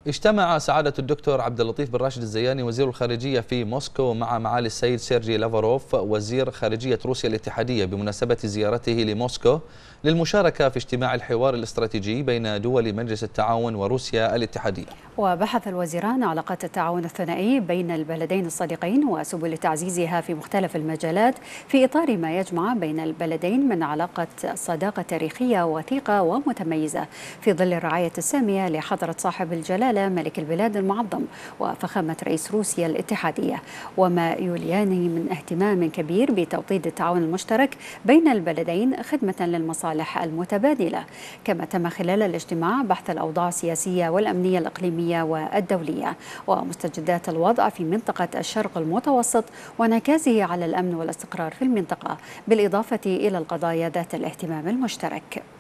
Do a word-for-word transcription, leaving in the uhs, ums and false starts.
اجتمع سعادة الدكتور عبد اللطيف بن راشد الزياني وزير الخارجية في موسكو مع معالي السيد سيرجي لافروف وزير خارجية روسيا الاتحادية بمناسبة زيارته لموسكو للمشاركة في اجتماع الحوار الاستراتيجي بين دول مجلس التعاون وروسيا الاتحادية. وبحث الوزيران علاقات التعاون الثنائي بين البلدين الصديقين وسبل تعزيزها في مختلف المجالات في إطار ما يجمع بين البلدين من علاقة صداقة تاريخية وثيقة ومتميزة في ظل الرعاية السامية لحضرة صاحب الجلالة ملك البلاد المعظم وفخامة رئيس روسيا الاتحادية، وما يوليان من اهتمام كبير بتوطيد التعاون المشترك بين البلدين خدمة للمصالح المتبادلة. كما تم خلال الاجتماع بحث الأوضاع السياسية والأمنية الإقليمية والدولية ومستجدات الوضع في منطقة الشرق المتوسط وانعكاسه على الأمن والاستقرار في المنطقة، بالإضافة إلى القضايا ذات الاهتمام المشترك.